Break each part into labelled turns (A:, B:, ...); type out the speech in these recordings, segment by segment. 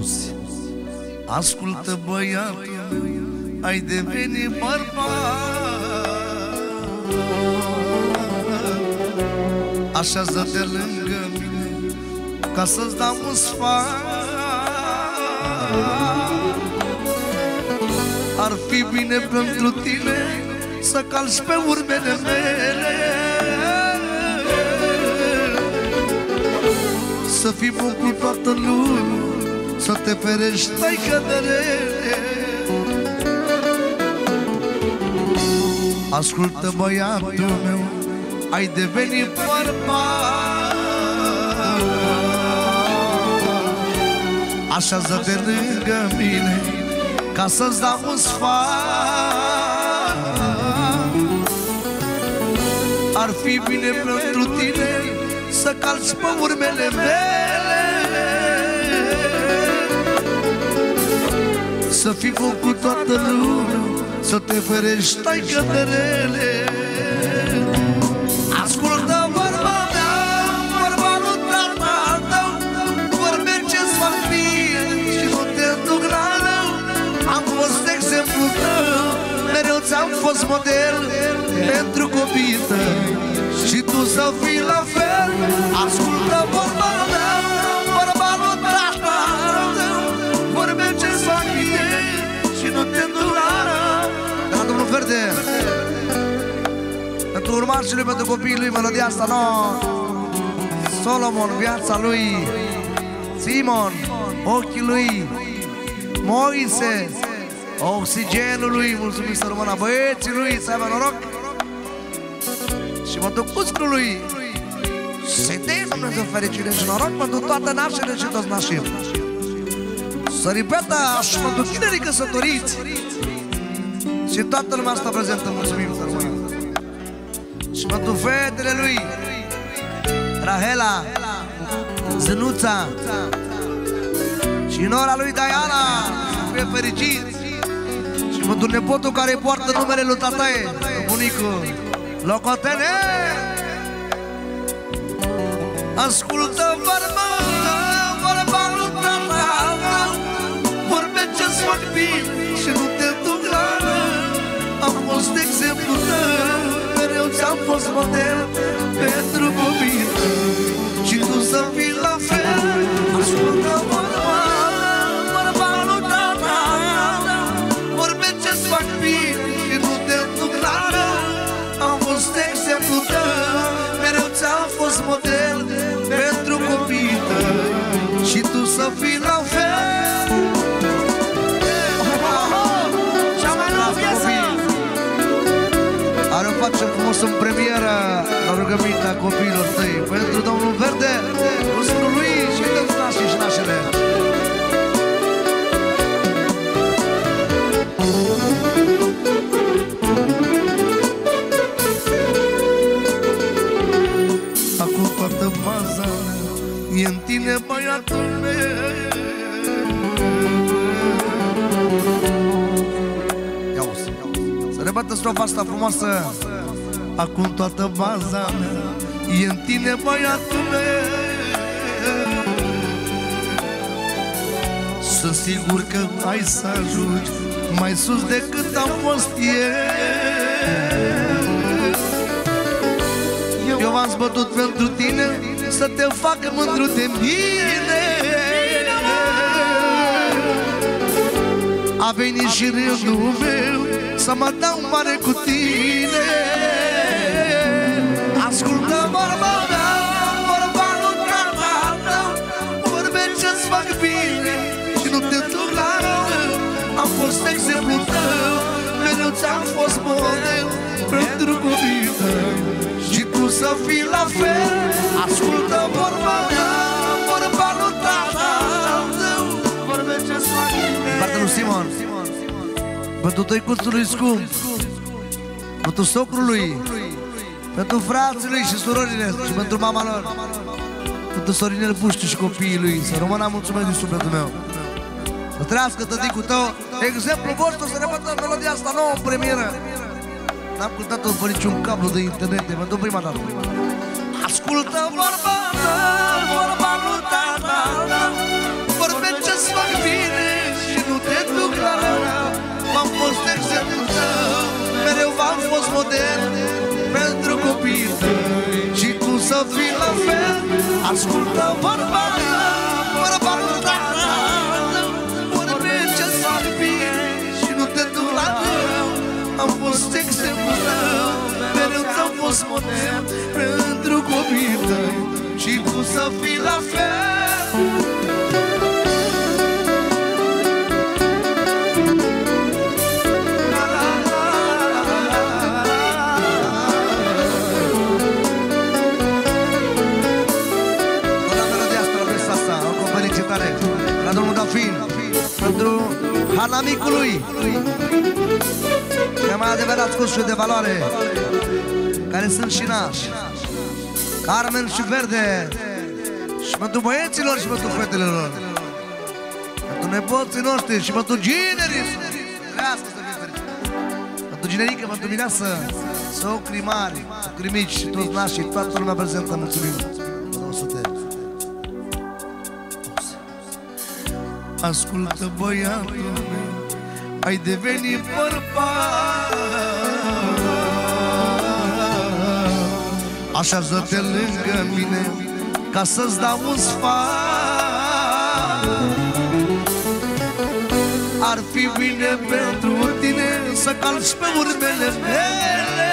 A: Auzi, ascultă băiatul, ai devenit bărbat. Așează-te lângă mine ca să-ți dau un sfat. Ar fi bine pentru tine să calci pe urmele mele, să fii bun cu toată lumea, să te ferești, taică de rele. Ascultă băiatul meu, ai devenit bărbat. Așează-te lângă mine ca să-ți dau un sfat. Ar fi bine pentru tine să calci pe urmele mele, să fii bun cu toată lumea, să te ferești, taică de rele. Ascultă vorba mea, vorba lui tatăl tău, vorbe ce-ți fac bine și nu te duc la rău. Am fost exemplul tău, mereu ți-am fost model pentru copiii tăi și tu să fii la fel. Ascultă vorba mea, vorba lui tatăl tău, vorbe ce-ți fac bine și nu te duc la rău. De la domnul Verde, pentru urmașii lui, pentru copiii lui, melodia asta nouă. Solomon, viața lui, Simon, ochii lui, Moise, oxigenul lui, mulțumim să rămână băieții lui, să aibă noroc. Și pentru cuscul lui, să-i dea Dumnezeu fericire și noroc pentru toate nașele și toți nașii. Să repetă și pentru tinerii căsătoriți și toată lumea asta prezentă, mulțumim să rămână. Și pentru fetele lui, Rahela, Zânuța și nora lui Diana, să fie fericiți. Și pentru nepotul care poartă numele lui tataie, bunicul Locotene. Ascultă vorba lui tatăl, vorbe ce-ți fac bine și nu te duc la rău. Am fost exemplul tău, mereu ți-am fost model pentru copiii tăi și tu să fii la fel. Ascultă vorba lui tatăl, vorbe ce-ți fac bine și nu te duc la rău. Am fost exemplul tău, mereu ți-am fost model pentru copiii tăi și tu să fii la fel. Cea mai nouă piesă are o facem frumos în premieră la rugămintea copiilor tăi pentru domnul Verde, cuscul lui și toți nașii și nașele. Acum toată baza e în tine, băiatul meu. Ia-uzi, să rebată strofa asta frumoasă. Acum toată baza e în tine, băiatul meu. Sunt sigur că ai să ajungi mai sus decât am fost eu v-am zbătut pentru tine să te facă mândru de mine. A venit și rândul meu să mă dau mare cu tine. Ascultă vorba mea, vorba lui tatăl tău, vorbe ce-ți fac bine și nu te duc la rău. Am fost exemplul tău, mereu ți-am fost model pentru copiii tăi și tu să fii la fel. Ascultă vorba mea, vorba lui tatăl tău, vorbe ce-ți fac bine. Partea lui Simon, pentru tăicuțul lui scump, pentru socrul lui, pentru frații lui și surorile și pentru mama lor, pentru Sorinel Puștiu și copiii lui. Să rămână, mulțumesc din sufletul meu. Să trăiască tăticul tău, exemplul vostru, să repătă melodia asta nouă în premieră. N-am cântat-o pe niciun cablu de internet, pentru prima dată. Ascultă vorba ta, vorba lui tatăl, vorbe ce-ți fac modern pentru copiii tăi și tu să fii la fel. Ascultă vorba mea, vorba lui tata, vorbe ce s-ar fi și nu te duc la rău. Am fost exemplul tău, mereu ți-am fost modern pentru copiii tăi și tu să fii la fel. La domnul Dafin, pentru Hanamicului, cei mai adevărați cușuri de valoare, care sunt și nași, Carmen și Verde, și pentru băieților și pentru fetelor, pentru nepoții noștri și pentru ginerii, pentru ginerică, pentru mireasă, socrii mari, socrii mici și toți nașii, toată lumea prezentă, mulțumim. Ascultă, băiatul meu, ai devenit bărbat, așează-te lângă mine ca să-ți dau un sfat. Ar fi bine pentru tine să calci pe urmele mele,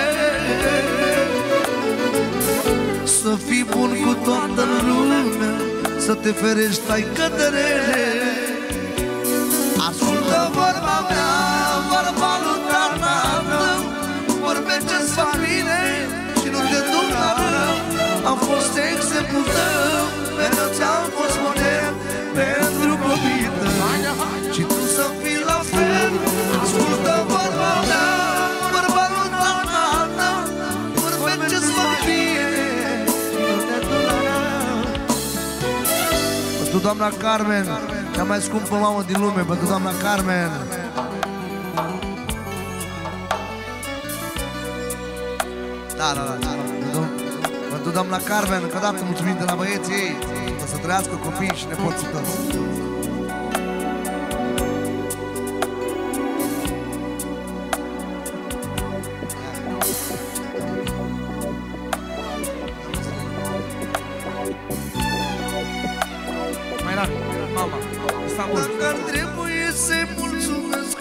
A: să fii bun cu toată lumea, să te ferești, ai cădărele. Ascultă vorba mea, vorba lui tata tău, vorbe ce-ți fac bine și nu te duc la rău. Am fost exemplul tău, mereu ți-am fost modern pentru copiii tăi și tu să fii la fel. Ascultă vorba mea, vorba lui tata tău, vorbe ce-ți fac bine și nu te duc la rău. Pentru doamna Carmen, cea mai scumpă mamă din lume, pentru doamna Carmen. Da. Pentru doamna Carmen, încă o dată mulțumim de la băieții ei, să trăiască copiii și nepoții tăi.
B: Mama,
A: dacă ar trebui să-i mulțumesc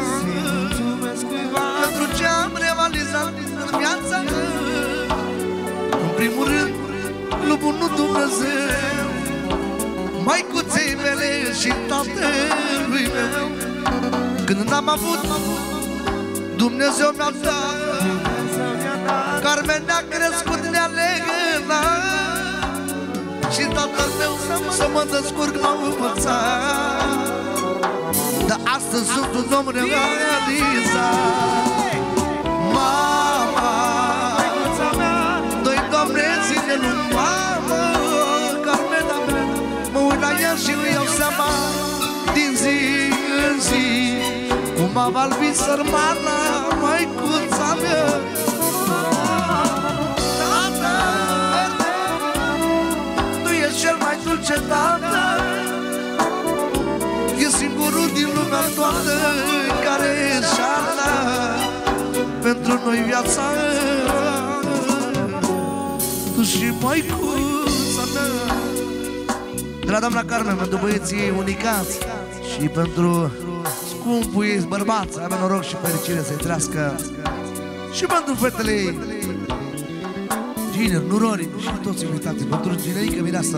A: cuiva pentru ce am realizat în viața mea, în primul rând, lui bunul Dumnezeu, maicuței mele și tatălui meu. Când n-am avut, Dumnezeu mi-a dat, Carmen ne-a crescut, ne-a legănat și tatăl meu să mă descurc m-a învățat. Dar astăzi sunt un om realizat. Mama, doi Doamne ține lui mamă, Carmena mea, mă uit la ea și îmi iau seama din zi în zi cum m-a valvit sărmana, măicuța mea. Cel mai dulce tată, e singurul din lumea toată care și-a dat pentru noi viața. Tu și măicuța mea. De la doamna Carmen, pentru băieții ei unicați și pentru scumpul ei bărbat, să avem noroc și fericire să-i trăiască, și pentru fetele ei, gineri, nurori și toți invitații, pentru ginerică mireasă.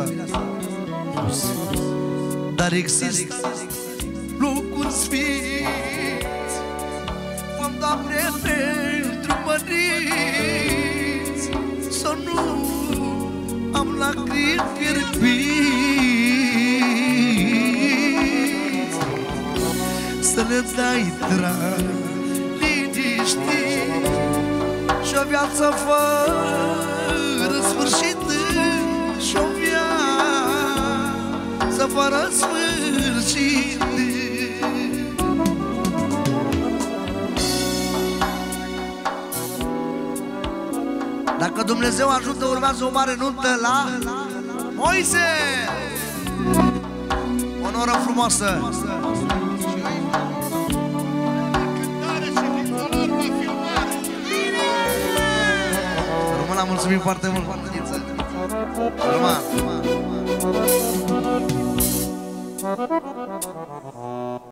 A: Dar există locuri sfinți, fă-mi, Doamne, pentru părinți, să nu am lacrimi fierbiți, să le dai drag, liniștit și o viață fără sfârșit și o viață fără sfârșit. Dacă Dumnezeu ajută, urmează o mare nuntă la Moise. O noră frumoasă. Ramona, mulțumim foarte mult. Roman.